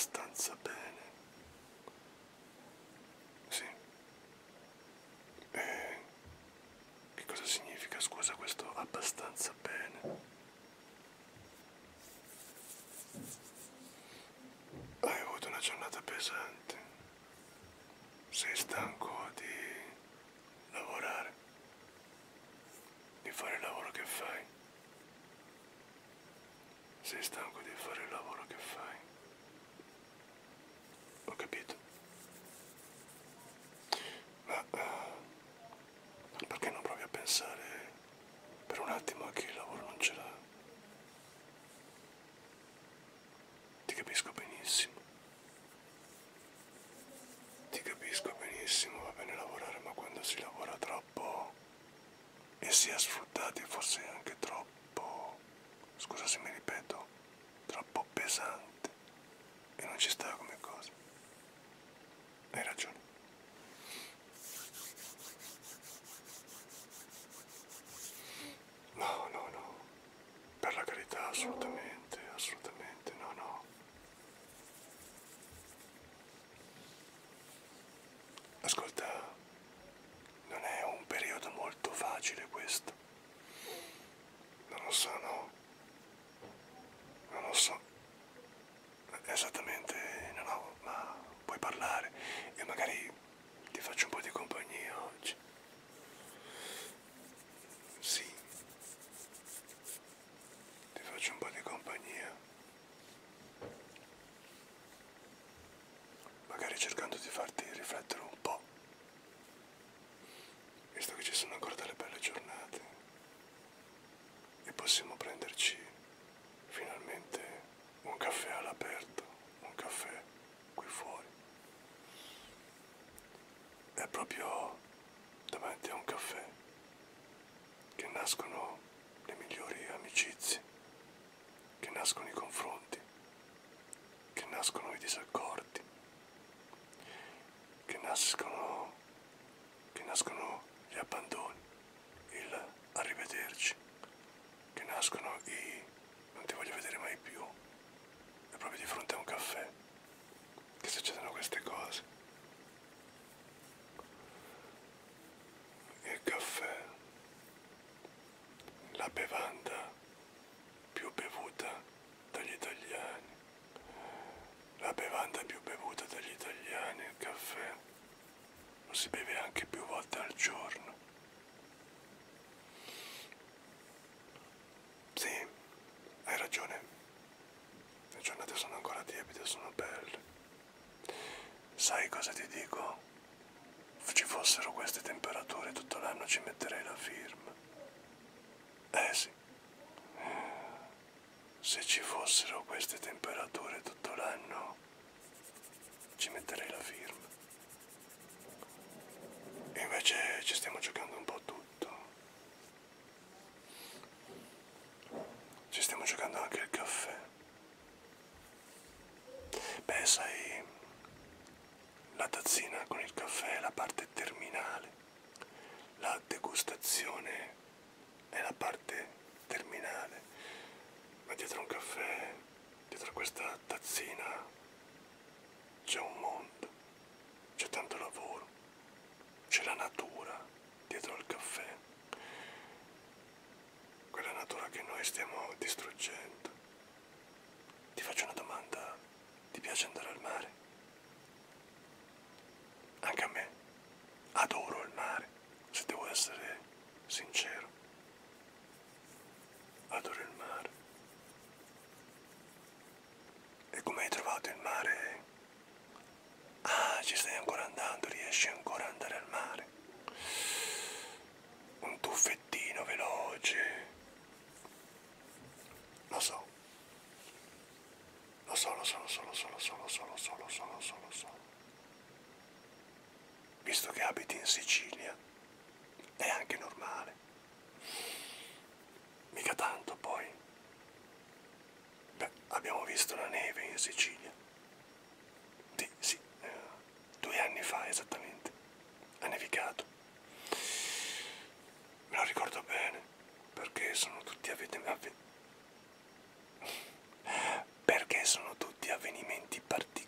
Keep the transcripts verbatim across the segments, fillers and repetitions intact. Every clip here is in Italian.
abbastanza bene. Sì. E che cosa significa, scusa, questo abbastanza bene? Hai avuto una giornata pesante. Sei stanco di lavorare, di fare il lavoro che fai. Sei stanco di fare il lavoro che fai. Ho capito. Ma uh, perché non provi a pensare per un attimo a chi il lavoro non ce l'ha? Ti capisco benissimo. Ti capisco benissimo, va bene lavorare, ma quando si lavora troppo e si è sfruttati, forse anche troppo, scusa se mi ripeto, troppo pesante e non ci sta come cosa. Hai ragione. No, no, no, per la carità, assolutamente, assolutamente, no, no. Ascolta, non è un periodo molto facile questo. Non lo so, no. Non lo so. Esattamente, no, no, ma puoi parlare e magari ti faccio un po' di compagnia oggi. Sì, ti faccio un po' di compagnia. Magari cercando di farti riflettere un po', visto che ci sono ancora delle belle giornate e possiamo prenderci finalmente un caffè all'aperto, un caffè qui fuori. È proprio davanti a un caffè che nascono le migliori amicizie, che nascono i confronti, che nascono i disaccordi, che nascono, che nascono gli abbandoni, il arrivederci, che nascono i non ti voglio vedere mai più. È proprio di fronte a un caffè che succedono queste cose. Il caffè, la bevanda più bevuta dagli italiani. La bevanda più bevuta dagli italiani, il caffè, lo si beve anche più volte al giorno. Sì, hai ragione. Le giornate sono ancora tiepide, sono belle. Sai cosa ti dico? Se ci fossero queste temperature tutto l'anno ci metterei la firma. Eh sì. Se ci fossero queste temperature tutto l'anno ci metterei la firma. E invece ci stiamo giocando un po' tutto. Ci stiamo giocando anche il caffè. Beh, sai, la tazzina con il caffè è la parte terminale. La degustazione è la parte terminale. Ma dietro un caffè, dietro questa tazzina, c'è un mondo, c'è tanto lavoro, c'è la natura dietro al caffè. Quella natura che noi stiamo distruggendo. Ti faccio una domanda, ti piace andare al mare? Anche a me, adoro il mare, se devo essere sincero. Adoro il mare. E come hai trovato il mare? Ah, ci stai ancora andando, riesci ancora ad andare al mare? Un tuffettino veloce. Lo so. Lo so, lo so, lo so, lo so, lo so, lo so, lo so, lo so, lo so, lo so. Visto che abiti in Sicilia, è anche normale. Mica tanto poi. Beh, abbiamo visto la neve in Sicilia. Sì, sì, eh, due anni fa esattamente. Ha nevicato. Me lo ricordo bene, perché sono tutti avvenimenti... Perché sono tutti avvenimenti particolari.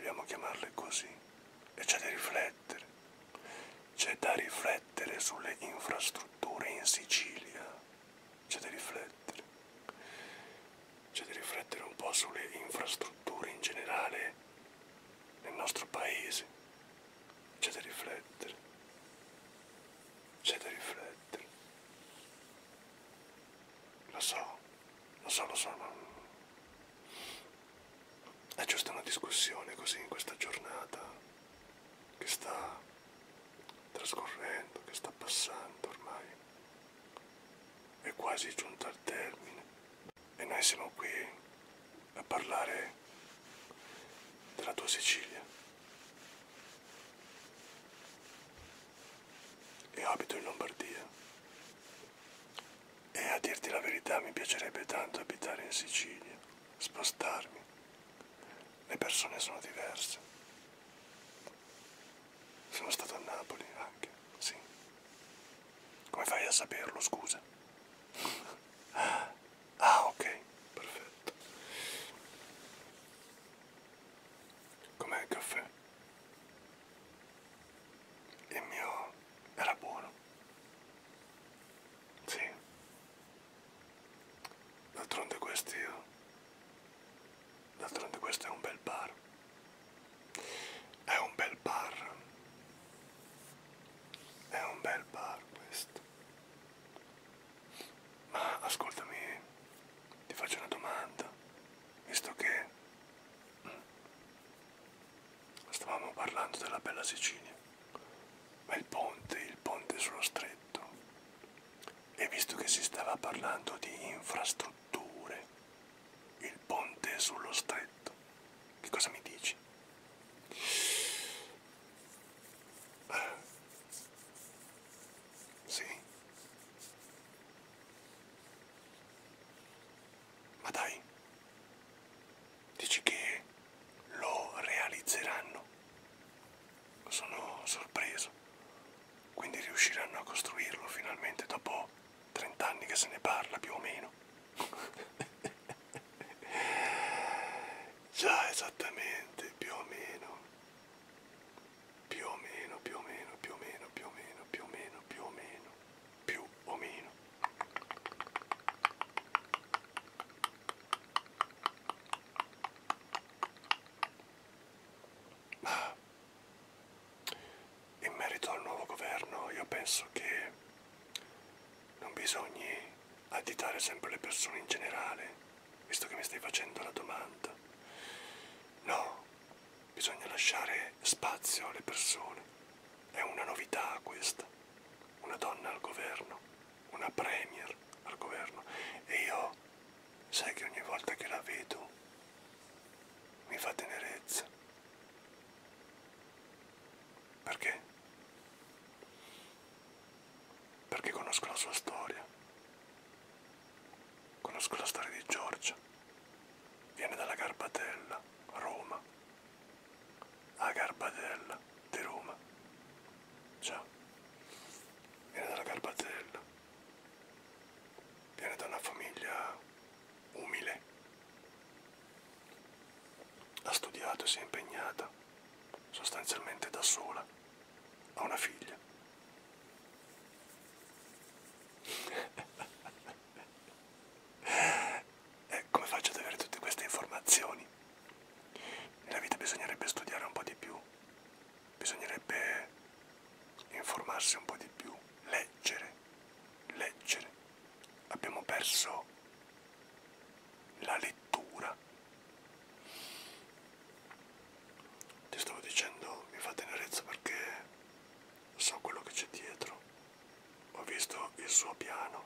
vogliamo chiamarle così, e c'è da riflettere, c'è da riflettere sulle infrastrutture in Sicilia, c'è da riflettere, c'è da riflettere un po' sulle infrastrutture in generale nel nostro paese, c'è da riflettere, c'è da riflettere, lo so, lo so, lo so, ma è giusto una discussione così in questa giornata che sta trascorrendo, che sta passando ormai, è quasi giunta al termine e noi siamo qui a parlare della tua Sicilia. Io abito in Lombardia e a dirti la verità mi piacerebbe tanto abitare in Sicilia, spostarmi. Le persone sono diverse. Sono stato a Napoli anche, sì. Come fai a saperlo, scusa? Ah, ok, perfetto. Com'è il caffè? Il mio era buono. Sì. D'altronde questi io... D'altronde questo è un bel bar. È un bel bar. È un bel bar questo. Ma ascoltami, ti faccio una domanda. Visto che stavamo parlando della bella Sicilia, ma il ponte, il ponte sullo stretto, e visto che si stava parlando di infrastrutture, il ponte sullo stretto, che cosa mi dici? Eh, sì? Ma dai, dici che lo realizzeranno? Sono sorpreso. Quindi riusciranno a costruirlo finalmente dopo trent'anni che se ne parla, più o meno. Già, esattamente, più o meno. Più o meno, più o meno, più o meno, più o meno, più o meno, più o meno, più o meno. Ma in merito al nuovo governo, io penso che non bisogni additare sempre le persone in generale, visto che mi stai facendo la domanda. No, bisogna lasciare spazio alle persone. È una novità questa. Una donna al governo, una premier al governo. E io, sai che ogni volta che la vedo mi fa tenerezza. Perché? Perché conosco la sua storia. Conosco la storia di Giorgia. Viene dalla Garbatella, Roma. A Garbatella di Roma. Già. Viene dalla Garbatella. Viene da una famiglia umile. Ha studiato e si è impegnata, sostanzialmente da sola. Ha una figlia. E come faccio ad avere tutte queste informazioni? Nella vita bisognerebbe studiare un po' di più, bisognerebbe informarsi un po' di più, leggere, leggere. Abbiamo perso la lettura. Ti stavo dicendo, mi fa tenerezza perché so quello che c'è dietro. Ho visto il suo piano.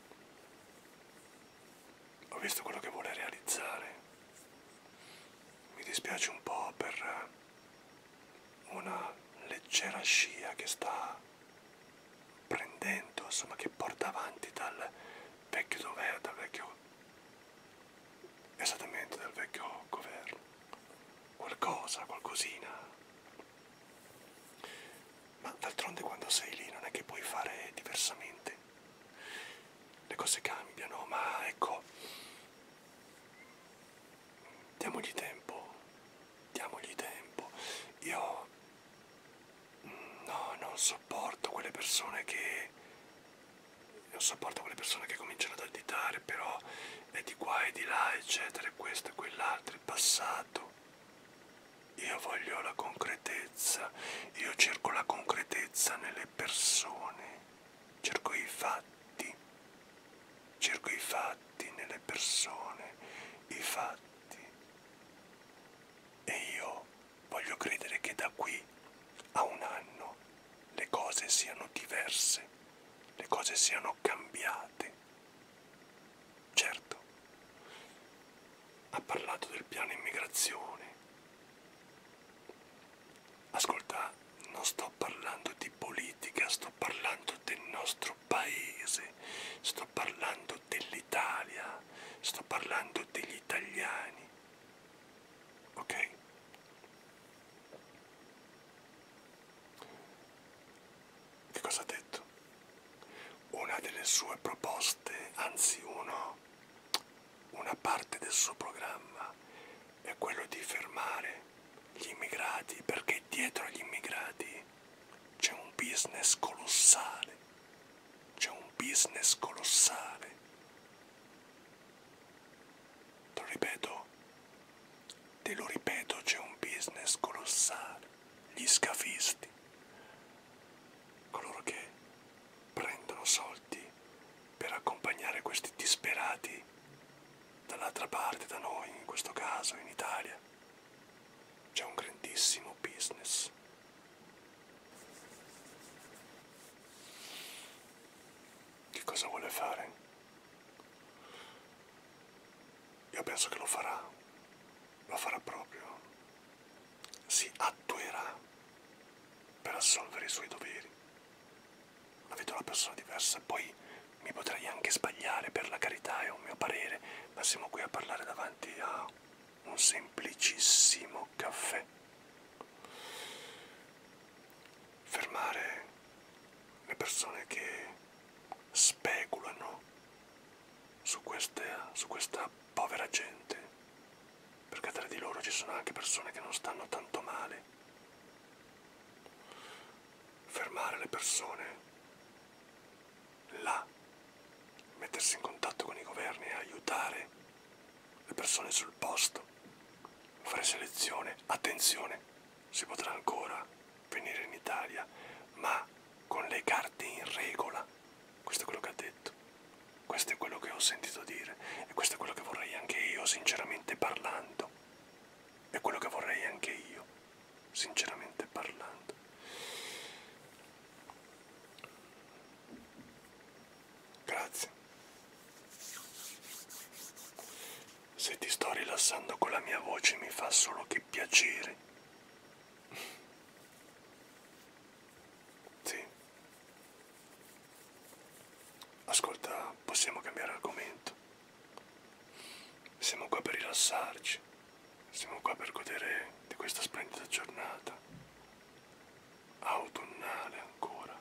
Ho visto quello che vuole realizzare. Mi dispiace un po' per una leggera scia che sta prendendo, insomma, che porta avanti dal vecchio dov'è, dal vecchio, esattamente dal vecchio governo. Qualcosa, qualcosina. Ma d'altronde quando sei lì non è che puoi fare diversamente. Le cose cambiano, ma ecco, diamogli tempo, diamogli tempo. non sopporto quelle persone che non sopporto quelle persone che cominciano ad additare, però è di qua e di là, eccetera, e questo e quell'altro, il passato. Io voglio la concretezza, io cerco la concretezza nelle persone, cerco i fatti, cerco i fatti nelle persone, i fatti. E io voglio credere che da qui a un anno le cose siano diverse, le cose siano cambiate. Certo, ha parlato del piano immigrazione. Ascolta, non sto parlando di politica, sto parlando del nostro paese, sto parlando dell'Italia, sto parlando degli italiani. Ok? Che cosa ha detto? Una delle sue proposte, anzi uno, una parte del suo programma è quello di fermare gli immigrati, perché dietro agli immigrati c'è un business colossale, c'è un business colossale. Te lo ripeto, te lo ripeto, c'è un business colossale. Gli scafisti, coloro che prendono soldi per accompagnare questi disperati dall'altra parte, da noi, in questo caso in Italia, c'è un grandissimo business. Che cosa vuole fare? Io penso che lo farà, lo farà proprio, si attuerà per assolvere i suoi doveri. La vedo una persona diversa, poi mi potrei anche sbagliare, per la carità, è un mio parere, ma siamo qui a parlare davanti a un semplicissimo caffè. Fermare le persone che speculano su, queste, su questa povera gente, perché tra di loro ci sono anche persone che non stanno tanto male. Fermare le persone là, mettersi in contatto con i governi e aiutare le persone sul posto, fare selezione. Attenzione, si potrà ancora venire in Italia, ma con le carte in regola. Questo è quello che ha detto, questo è quello che ho sentito dire, e questo è quello che vorrei anche io, sinceramente parlando. È quello che vorrei anche io, sinceramente parlando. Grazie. Se ti sto rilassando con la mia voce mi fa solo che piacere. Sì. Ascolta, possiamo cambiare argomento. Siamo qua per rilassarci. Siamo qua per godere di questa splendida giornata. Autunnale ancora.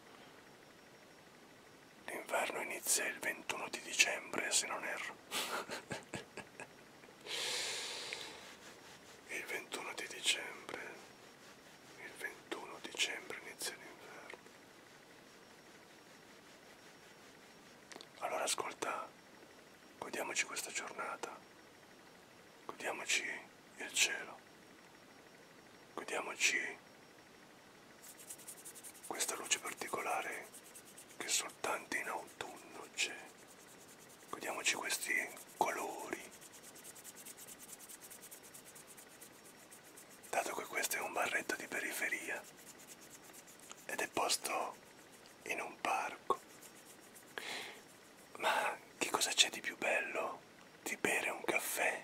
L'inverno inizia il ventuno di dicembre, se non erro. Il ventuno di dicembre. Il ventuno dicembre inizia l'inverno. Allora ascolta, godiamoci questa giornata. Godiamoci il cielo. Godiamoci questa luce particolare che soltanto in autunno c'è. Godiamoci questi colori. Dato che questo è un barretto di periferia ed è posto in un parco. Ma che cosa c'è di più bello di bere un caffè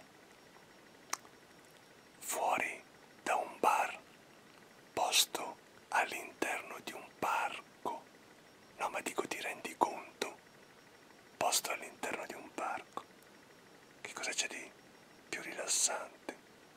fuori da un bar posto all'interno di un parco? No, ma dico, ti rendi conto? Posto all'interno di un parco. Che cosa c'è di più rilassante?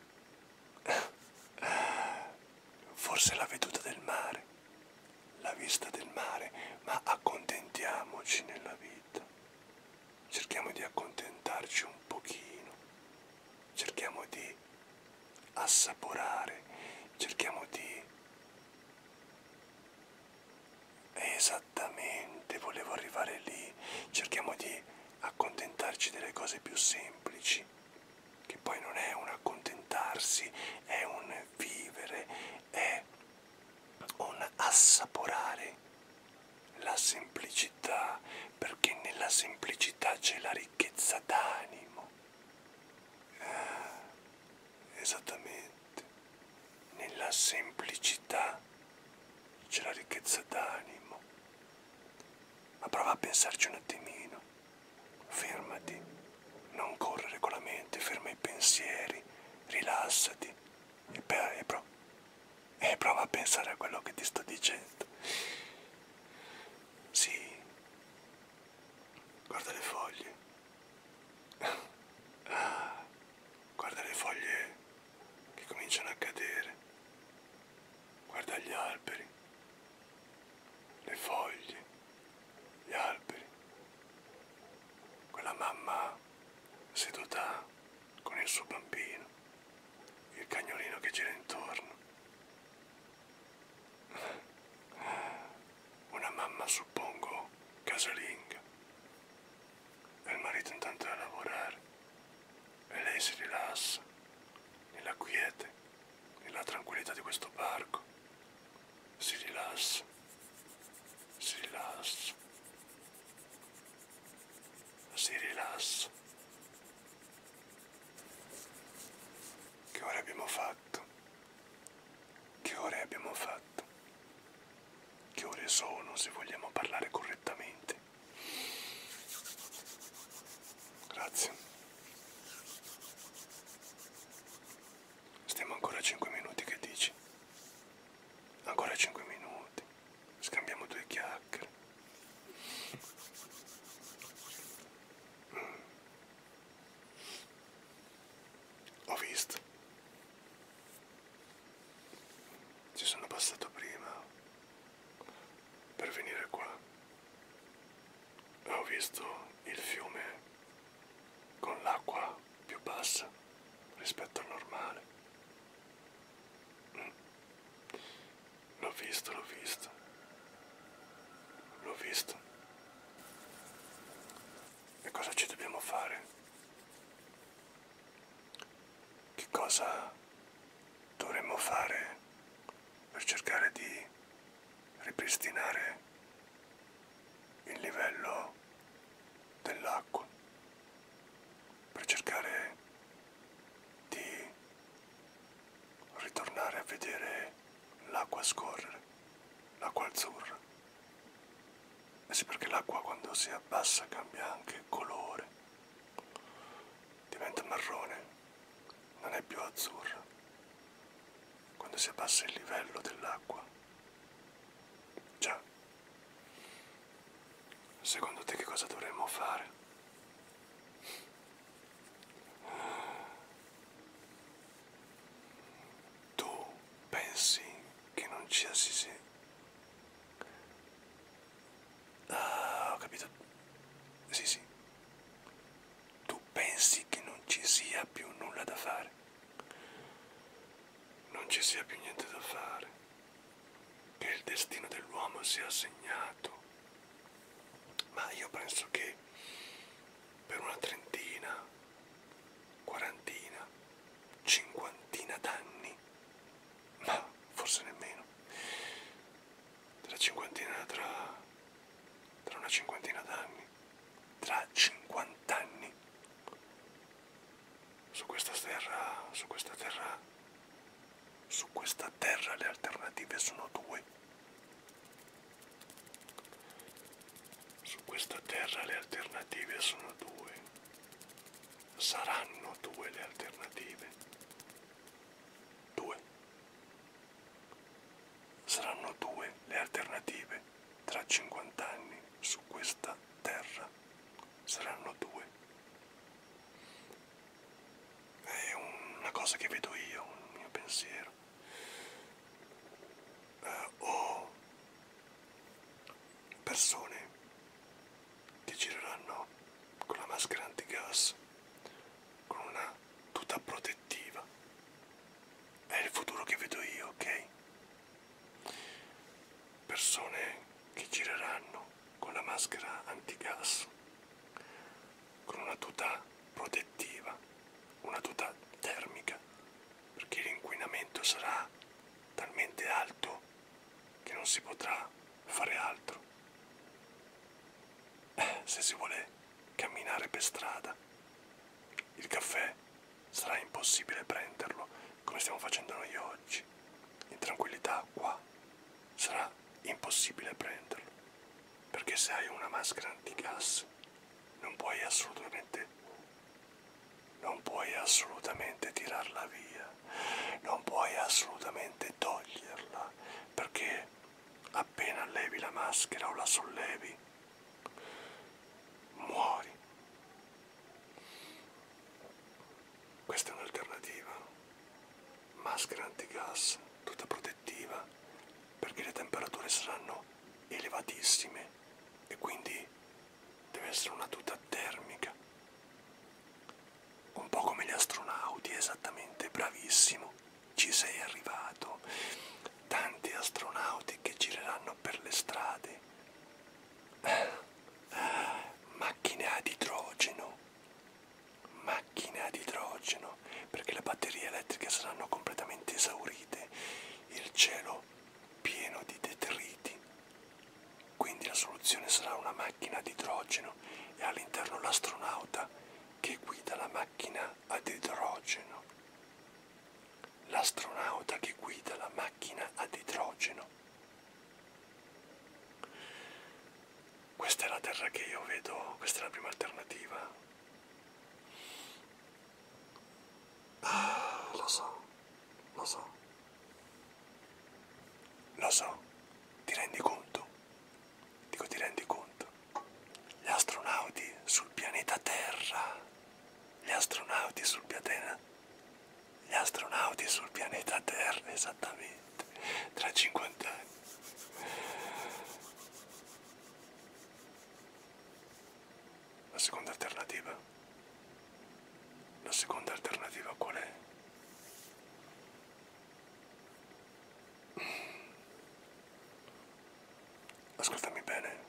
Forse la veduta del mare, la vista del mare, ma accontentiamoci nella vita. Cerchiamo di accontentarci un pochino. Cerchiamo di assaporare, cerchiamo di Esattamente, volevo arrivare lì. Cerchiamo di accontentarci delle cose più semplici, che poi non è un accontentarsi, è un vivere, è un assaporare la semplicità, perché nella semplicità c'è la ricchezza d'animo. Ah, esattamente, nella semplicità c'è la ricchezza d'animo. Ma prova a pensarci un attimino, fermati, non correre con la mente, ferma i pensieri, rilassati e, e, pro e prova a pensare a quello che ti sto dicendo. Sì, guarda le foglie. Ah, guarda le foglie che cominciano a cadere. Guarda gli alberi, le foglie, gli alberi. Quella mamma seduta con il suo bambino, il cagnolino che gira intorno. Una mamma, suppongo, casalinga. E il marito intanto è a lavorare. E lei si rilassa, nella quiete, nella tranquillità di questo parco. Si rilassa, si rilassa, si rilassa. Che ore abbiamo fatto? Che ore abbiamo fatto? Che ore sono, se vogliamo parlare correttamente? Grazie. Stiamo ancora cinque minuti, che dici? Ancora cinque minuti. Scambiamo due chiacchiere. Mm. Ho visto. Ci sono passato prima per venire qua. Ho visto il fiume con l'acqua più bassa rispetto al normale. Mm. L'ho visto, l'ho visto. L'ho visto. E cosa ci dobbiamo fare? Che cosa dovremmo fare per cercare di ripristinare il livello dell'acqua? Per cercare di ritornare a vedere l'acqua scorrere, l'acqua azzurra. Eh sì, perché l'acqua quando si abbassa cambia anche colore, diventa marrone, non è più azzurra. Quando si abbassa il livello dell'acqua. Già. Secondo te che cosa dovremmo fare? Tu pensi che non ci sia... Sì. Ah, ho capito. Sì, sì. Tu pensi che non ci sia più nulla da fare? Non ci sia più niente da fare? Che il destino dell'uomo sia segnato? Ma io penso che per una trentina, quarantina, cinquantina d'anni, ma forse nemmeno, tra cinquantina, tra, tra una cinquantina d'anni, tra cinquant'anni, su questa terra, su questa terra, su questa terra le alternative sono due. Su questa terra le alternative sono due. Saranno due le alternative. Due. Saranno due le alternative tra cinquanta anni su questa terra. Saranno due. È una cosa che vedo io, un mio pensiero. Uh, o persone che gireranno con la maschera antigas, con una tuta protettiva. È il futuro che vedo io, ok? Persone che per strada. Il caffè sarà impossibile prenderlo come stiamo facendo noi oggi. In tranquillità qua sarà impossibile prenderlo, perché se hai una maschera antigas non puoi assolutamente non puoi assolutamente tirarla via, non puoi assolutamente toglierla, perché appena levi la maschera o la sollevi muori. Questa è un'alternativa. Maschera antigas, tutta protettiva, perché le temperature saranno elevatissime e quindi deve essere una tuta termica. Un po' come gli astronauti, esattamente, bravissimo, ci sei arrivato. Tanti astronauti che gireranno per le strade. Macchine ad idrogeno. Macchine ad idrogeno, perché le batterie elettriche saranno completamente esaurite, il cielo pieno di detriti. Quindi la soluzione sarà una macchina ad idrogeno e all'interno l'astronauta che guida la macchina ad idrogeno. L'astronauta che guida la macchina ad idrogeno. Questa è la Terra che io vedo, questa è la prima alternativa. Ah, lo so, lo so. Lo so, ti rendi conto? Dico, ti rendi conto? Gli astronauti sul pianeta Terra. Gli astronauti sul pianeta. Gli astronauti sul pianeta Terra, esattamente. Tra cinquanta anni. La seconda alternativa? La seconda alternativa qual è? Ascoltami bene.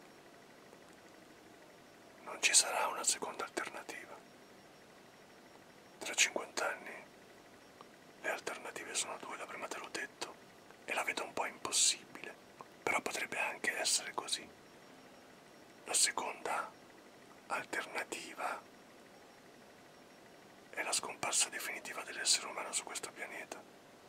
Non ci sarà una seconda alternativa. Tra cinquanta anni le alternative sono due, la prima te l'ho detto, e la vedo un po' impossibile, però potrebbe anche essere così. La seconda alternativa è la scomparsa definitiva dell'essere umano su questo pianeta.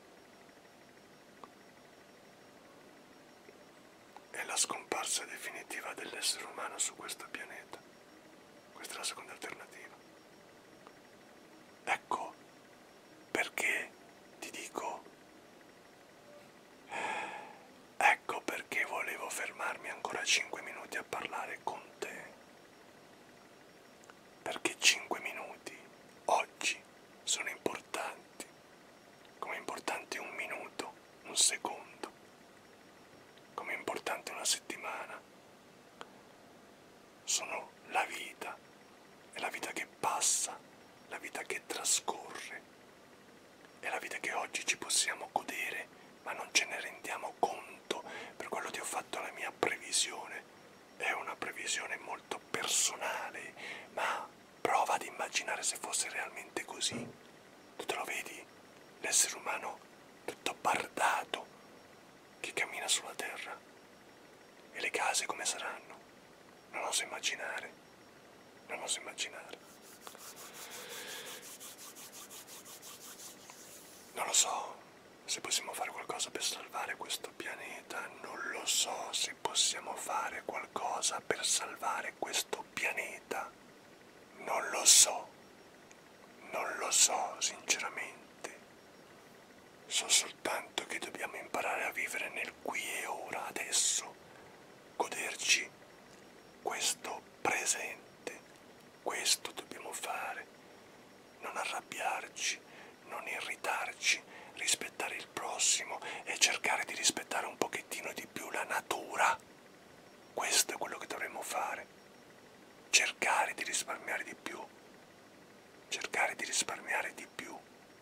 È la scomparsa definitiva dell'essere umano su questo pianeta. Questa è la seconda alternativa. Ecco perché ti dico, ecco perché volevo fermarmi ancora cinque minuti a parlare con te. Perché cinque minuti oggi sono importanti, come è importante un minuto, un secondo, come è importante una settimana. Sono la vita, è la vita che passa, la vita che trascorre, è la vita che oggi ci possiamo godere, ma non ce ne rendiamo conto. Per quello ti ho fatto la mia previsione. È una previsione molto personale, ma prova ad immaginare se fosse realmente così. Tu te lo vedi? L'essere umano tutto bardato che cammina sulla terra. E le case come saranno? Non oso immaginare. Non oso immaginare. Non lo so se possiamo fare qualcosa per salvare questo pianeta. Non lo so se possiamo fare qualcosa per salvare questo pianeta. Non lo so. Non lo so, sinceramente. So soltanto che dobbiamo imparare a vivere nel qui e ora, adesso. Goderci questo presente. Questo dobbiamo fare. Non arrabbiarci, non irritarci, rispettare il prossimo e cercare di rispettare un pochettino di più la natura. Questo è quello che dovremmo fare. Cercare di risparmiare di più. Cercare di risparmiare di più.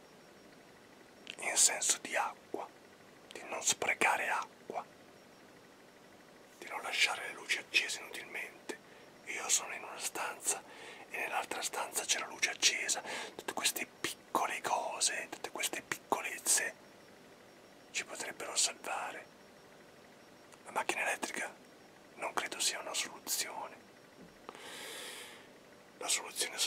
In senso di acqua, di non sprecare acqua, di non lasciare le luci accese inutilmente. Io sono in una stanza e nell'altra stanza c'è la luce accesa. Tutte queste piccole cose, tutte queste piccolezze ci potrebbero salvare. La macchina elettrica non credo sia una soluzione. La soluzione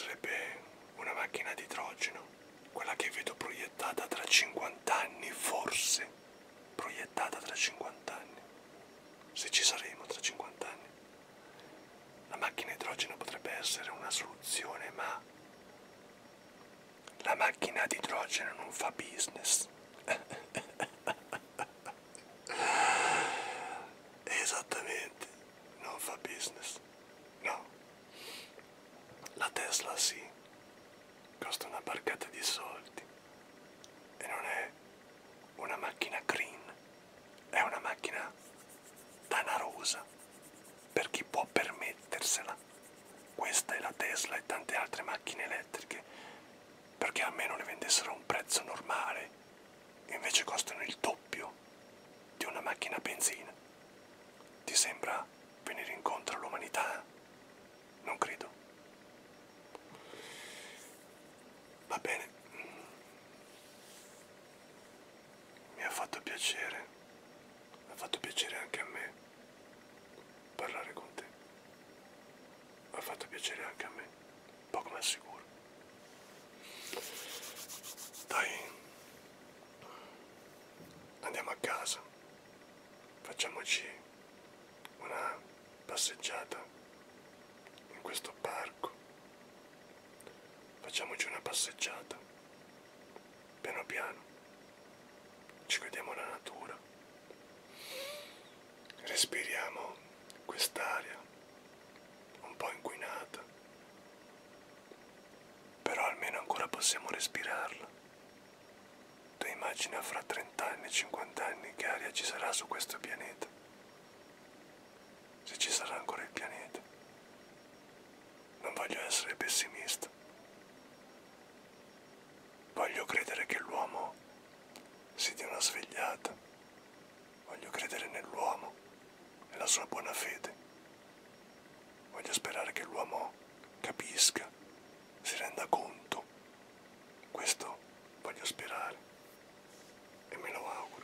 soluzione, ma la macchina ad idrogeno non fa business. Esattamente, non fa business. No. La Tesla sì, costa una barcata di soldi e non è una macchina green, è una macchina danarosa per chi può permettersela. Questa è la Tesla e tante altre macchine elettriche, perché almeno le vendessero a un prezzo normale, invece costano il doppio di una macchina a benzina. Ti sembra venire incontro all'umanità? Non credo. Va bene. Mi ha fatto piacere, mi ha fatto piacere anche a me parlare con te. Mi ha fatto piacere anche a me, poco ma sicuro. Dai, andiamo a casa, facciamoci una passeggiata in questo parco, facciamoci una passeggiata, piano piano, ci vediamo la natura, respiriamo quest'aria un po' inquinata, però almeno ancora possiamo respirarla. Tu immagina fra trenta anni, cinquanta anni che aria ci sarà su questo pianeta, se ci sarà ancora il pianeta. Non voglio essere pessimista, voglio credere che l'uomo si dia una svegliata, voglio credere nell'uomo, nella sua buona fede, voglio sperare che l'uomo capisca, si renda conto, questo voglio sperare e me lo auguro.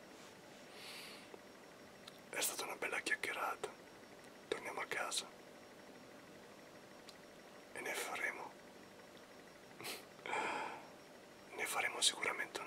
È stata una bella chiacchierata, torniamo a casa e ne faremo, ne faremo sicuramente